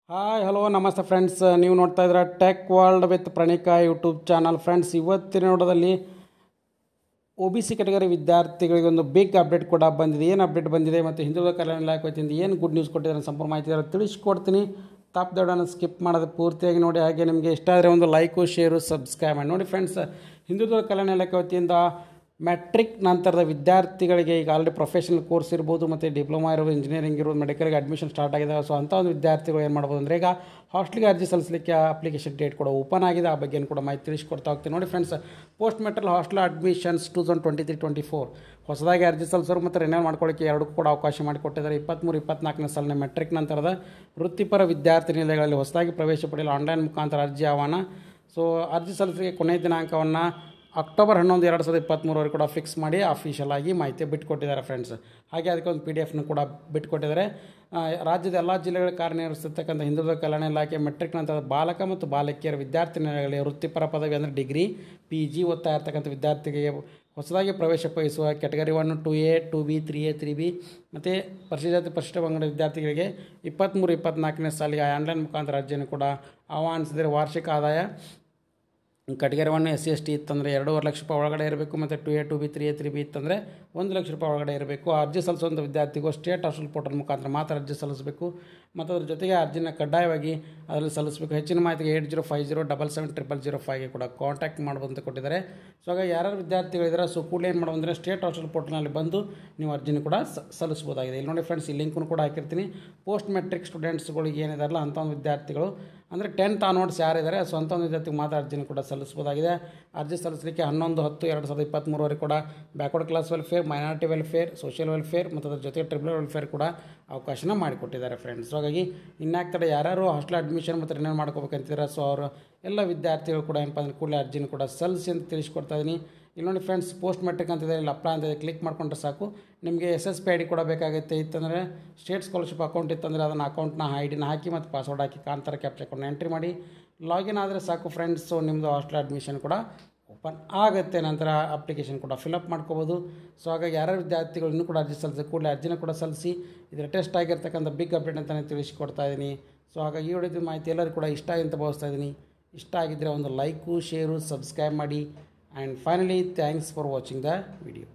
Hi hello ನಮಸ್ತೆ friends, ನೀವು ನೋಡ್ತಾ ಇದ್ದೀರಾ tech world with Praneeka YouTube channel. Friends, ಇವತ್ತಿನ ನೋಡೋದಲ್ಲಿ ಒ ಬಿ ಸಿ ಕೆಟಗರಿ ವಿದ್ಯಾರ್ಥಿಗಳಿಗೆ ಒಂದು ಬಿಗ್ ಅಪ್ಡೇಟ್ ಕೂಡ ಬಂದಿದೆ. ಏನು ಅಪ್ಡೇಟ್ ಬಂದಿದೆ ಮತ್ತು ಹಿಂದುಳಿದ ಕಲ್ಯಾಣ ಇಲಾಖೆ ವತಿಯಿಂದ ಏನು ಗುಡ್ ನ್ಯೂಸ್ ಕೊಟ್ಟಿದ್ದಾರೆ ಸಂಪೂರ್ಣ ಮಾಹಿತಿ ತಿಳಿಸ್ಕೊಡ್ತೀನಿ. ತಪ್ಪದೊಡನ್ನು ಸ್ಕಿಪ್ ಮಾಡೋದು ಪೂರ್ತಿಯಾಗಿ ನೋಡಿ. ಹಾಗೆ ನಿಮಗೆ ಇಷ್ಟ ಆದರೆ ಒಂದು ಲೈಕು, ಶೇರು, ಸಬ್ಸ್ಕ್ರೈಬ್ ಮಾಡಿ ನೋಡಿ. ಫ್ರೆಂಡ್ಸ್, ಹಿಂದುಳಿದ ಕಲ್ಯಾಣ ಇಲಾಖೆ ವತಿಯಿಂದ ಮ್ಯಾಟ್ರಿಕ್ ನಂತರದ ವಿದ್ಯಾರ್ಥಿಗಳಿಗೆ ಈಗ ಆಲ್ರೆಡಿ ಪ್ರೊಫೆಷನಲ್ ಕೋರ್ಸ್ ಇರ್ಬೋದು ಮತ್ತು ಡಿಪ್ಲೊಮಾ ಇರ್ಬೋದು, ಇಂಜಿನಿಯರಿಂಗ್ ಇರ್ಬೋದು, ಮೆಡಿಕಲ್ಗೆ ಅಡ್ಮಿಷನ್ ಸ್ಟಾರ್ಟ್ ಆಗಿದೆ. ಸೊ ಅಂಥ ಒಂದು ವಿದ್ಯಾರ್ಥಿಗಳು ಏನು ಮಾಡ್ಬೋದು ಅಂದರೆ ಈಗ ಹಾಸ್ಟೆಲ್ಗೆ ಅರ್ಜಿ ಸಲ್ಲಿಸಲಿಕ್ಕೆ ಅಪ್ಲಿಕೇಶನ್ ಡೇಟ್ ಕೂಡ ಓಪನ್ ಆಗಿದೆ. ಆ ಬಗ್ಗೆ ಕೂಡ ಮಾಹಿತಿ ತಿಳಿಸ್ಕೊಡ್ತಾ ಹೋಗ್ತೀನಿ ನೋಡಿ. Friends, post matric hostel admissions 2023-24 ಹೊಸದಾಗಿ ಅರ್ಜಿ ಸಲ್ಲಿಸೋರು ಮತ್ತು ರಿನ್ಯೂವಲ್ ಮಾಡ್ಕೊಳ್ಳೋಕ್ಕೆ ಎರಡಕ್ಕೂ ಕೂಡ ಅವಕಾಶ ಮಾಡಿಕೊಟ್ಟಿದ್ದಾರೆ. 23-24ನೇ ಸಾಲಿನ ಮೆಟ್ರಿಕ್ ನಂತರದ ವೃತ್ತಿಪರ ವಿದ್ಯಾರ್ಥಿ ನಿಲಯಗಳಲ್ಲಿ ಹೊಸದಾಗಿ ಪ್ರವೇಶ ಪಡೆಯಲು ಆನ್ಲೈನ್ ಮುಖಾಂತರ ಅರ್ಜಿ ಆಹ್ವಾನ. ಸೊ ಅರ್ಜಿ ಸಲ್ಲಿಸಲಿಕ್ಕೆ ಕೊನೆಯ ದಿನಾಂಕವನ್ನು ಅಕ್ಟೋಬರ್ 11, 2023 ಕೂಡ ಫಿಕ್ಸ್ ಮಾಡಿ ಅಫಿಷಿಯಲ್ ಆಗಿ ಮಾಹಿತಿ ಬಿಟ್ಟುಕೊಟ್ಟಿದ್ದಾರೆ ಫ್ರೆಂಡ್ಸ್. ಹಾಗೆ ಅದಕ್ಕೆ ಒಂದು PDF ಕೂಡ ಬಿಟ್ಟುಕೊಟ್ಟಿದ್ದಾರೆ. ರಾಜ್ಯದ ಎಲ್ಲ ಜಿಲ್ಲೆಗಳ ಕಾರ್ಯನಿರ್ವಹಿಸತಕ್ಕಂಥ ಹಿಂದುಳಿದ ಕಲ್ಯಾಣ ಇಲಾಖೆ ಮೆಟ್ರಿಕ್ ನಂತರದ ಬಾಲಕ ಮತ್ತು ಬಾಲಕಿಯರ ವಿದ್ಯಾರ್ಥಿ ನಿಲಯಗಳಲ್ಲಿ ವೃತ್ತಿಪರ ಪದವಿ ಅಂದರೆ ಡಿಗ್ರಿ, PG ಓದ್ತಾ ಇರ್ತಕ್ಕಂಥ ವಿದ್ಯಾರ್ಥಿಗಳಿಗೆ ಹೊಸದಾಗಿ ಪ್ರವೇಶ ಬಯಸುವ category 1, 2A, 2B, 3A, 3B ಮತ್ತು ಪರಿಶಿಷ್ಟ ಪರಿಶಿಷ್ಟ ಪಂಗಡ ವಿದ್ಯಾರ್ಥಿಗಳಿಗೆ 23-24ನೇ ಸಾಲಿಗೆ ಆನ್ಲೈನ್ ಮುಖಾಂತರ ಅರ್ಜಿಯನ್ನು ಕೂಡ ಆಹ್ವಾನಿಸಿದರೆ ವಾರ್ಷಿಕ ಆದಾಯ ಕೆಟಗರಿ 1 SC ST ಇತ್ತಂದರೆ 2.5 ಲಕ್ಷ ರೂಪಾಯಿ ಒಳಗಡೆ ಇರಬೇಕು ಮತ್ತು 2A, 2B, 3A, 3B ಇತ್ತಂದರೆ 1 ಲಕ್ಷ ರೂಪಾಯಿ ಒಳಗಡೆ ಇರಬೇಕು. ಅರ್ಜಿ ಸಲ್ಲಿಸುವಂಥ ವಿದ್ಯಾರ್ಥಿಗಳು ಸ್ಟೇಟ್ ಹಾಸ್ಟೆಲ್ ಪೋರ್ಟಲ್ ಮುಖಾಂತರ ಮಾತ್ರ ಅರ್ಜಿ ಸಲ್ಲಿಸಬೇಕು ಮತ್ತು ಅದ್ರ ಜೊತೆಗೆ ಅರ್ಜಿನ ಕಡ್ಡಾಯವಾಗಿ ಅದರಲ್ಲಿ ಸಲ್ಲಿಸಬೇಕು. ಹೆಚ್ಚಿನ ಮಾಹಿತಿಗೆ 8050770005ಗೆ ಕೂಡ ಕಾಂಟ್ಯಾಕ್ಟ್ ಮಾಡ್ಬೋದು ಅಂತ ಕೊಟ್ಟಿದ್ದಾರೆ. ಸೊ ಹಾಗೆ ಯಾರ್ಯಾರು ವಿದ್ಯಾರ್ಥಿಗಳಿದ್ದಾರೆ ಸೊ ಕೂಡಲೇ ಏನು ಮಾಡೋದು ಅಂದರೆ ಸ್ಟೇಟ್ ಹಾಸ್ಟೆಲ್ ಪೋರ್ಟಲ್ನಲ್ಲಿ ಬಂದು ನೀವು ಅರ್ಜಿನ ಕೂಡ ಸಲ್ಲಿಸ್ಬೋದಾಗಿದೆ. ಇಲ್ಲಿ ನೋಡಿ ಫ್ರೆಂಡ್ಸ್, ಈ ಲಿಂಕನ್ನು ಕೂಡ ಹಾಕಿರ್ತೀನಿ. ಪೋಸ್ಟ್ ಮೆಟ್ರಿಕ್ ಸ್ಟೂಡೆಂಟ್ಸ್ಗಳಿಗೆ ಏನಿದಾರಲ್ಲ ಅಂಥ ಒಂದು ವಿದ್ಯಾರ್ಥಿಗಳು ಅಂದರೆ 10th ಆನ್ವರ್ಡ್ಸ್ ಯಾರಿದ್ದಾರೆ ಸೊ ಅಂಥ ಒಂದು ವಿದ್ಯಾರ್ಥಿಗೆ ಮಾತ್ರ ಅರ್ಜಿನ ಕೂಡ ಸಲ್ಲಿಸ್ಬೋದಾಗಿದೆ. ಅರ್ಜಿ ಸಲ್ಲಿಸಲಿಕ್ಕೆ 11/10/2023 ಕೂಡ backward class welfare, minority welfare, social welfare ಮತ್ತು ಅದ್ರ ಜೊತೆಗೆ ಟ್ರಿಬ್ಯುನಲ್ ವೆಲ್ಫೇರ್ ಕೂಡ ಅವಕಾಶನ ಮಾಡಿಕೊಟ್ಟಿದ್ದಾರೆ ಫ್ರೆಂಡ್ಸ್. ಸೊ ಹಾಗಾಗಿ ಇನ್ಯಾಕೆ ತಡೆ ಯಾರ್ಯಾರು ಹಾಸ್ಟೆಲ್ ಅಡ್ಮಿಷನ್ ಮತ್ತು ರಿನ್ಯೂವಲ್ ಮಾಡ್ಕೋಬೇಕಂತಿದ್ದಾರೆ ಸೊ ಅವರು ಎಲ್ಲ ವಿದ್ಯಾರ್ಥಿಗಳು ಕೂಡ ಏನಪ್ಪ ಅಂದರೆ ಕೂಡಲೇ ಅರ್ಜಿನ ಕೂಡ ಸಲ್ಲಿಸಿ ಅಂತ ತಿಳಿಸ್ಕೊಡ್ತಾ ಇದ್ದೀನಿ. ಇಲ್ಲಿ ನೋಡಿ ಫ್ರೆಂಡ್ಸ್, ಪೋಸ್ಟ್ ಮೆಟ್ರಿಕ್ ಅಂತಿದೆ, ಇಲ್ಲಿ ಅಪ್ಲೈ ಅಂತಿದೆ, ಕ್ಲಿಕ್ ಮಾಡ್ಕೊಂಡ್ರೆ ಸಾಕು. ನಿಮಗೆ SSP ID ಕೂಡ ಬೇಕಾಗುತ್ತೆ. ಇತ್ತಂದರೆ ಸ್ಟೇಟ್ ಸ್ಕಾಲರ್ಶಿಪ್ ಅಕೌಂಟ್ ಇತ್ತಂದರೆ ಅದನ್ನು ಅಕೌಂಟ್ನ ID ಹಾಕಿ ಮತ್ತು ಪಾಸ್ವರ್ಡ್ ಹಾಕಿ ಕಾಂತಾರ ಕ್ಯಾಪ್ಚರ್ ಅಕೌಂಟ್ನ ಎಂಟ್ರಿ ಮಾಡಿ ಲಾಗಿನ್ ಆದರೆ ಸಾಕು ಫ್ರೆಂಡ್ಸ್. ಸೊ ನಿಮ್ಮದು ಹಾಸ್ಟೆಲ್ ಅಡ್ಮಿಷನ್ ಕೂಡ ಓಪನ್ ಆಗುತ್ತೆ. ನಂತರ ಅಪ್ಲಿಕೇಶನ್ ಕೂಡ ಫಿಲಪ್ ಮಾಡ್ಕೋಬೋದು. ಸೊ ಹಾಗಾಗಿ ಯಾರ್ಯಾರು ವಿದ್ಯಾರ್ಥಿಗಳು ಇನ್ನೂ ಕೂಡ ಅರ್ಜಿ ಸಲ್ಲಿಸಿ ಕೂಡಲೇ ಅರ್ಜಿನ ಕೂಡ ಸಲ್ಲಿಸಿ. ಇದರ ಟೆಸ್ಟ್ ಆಗಿರ್ತಕ್ಕಂಥ ಬಿಗ್ ಅಪ್ಡೇಟ್ ಅಂತಲೇ ತಿಳಿಸಿಕೊಡ್ತಾ ಇದ್ದೀನಿ. ಸೊ ಹಾಗಾಗಿ ಈ ವಿಡಿಯೋದ ಮಾಹಿತಿ ಎಲ್ಲರೂ ಕೂಡ ಇಷ್ಟ ಆಗಿ ಅಂತ ಭಾವಿಸ್ತಾ ಇದ್ದೀನಿ. ಇಷ್ಟ ಆಗಿದ್ದರೆ ಒಂದು ಲೈಕು, ಶೇರು, ಸಬ್ಸ್ಕ್ರೈಬ್ ಮಾಡಿ. And finally, thanks for watching the video.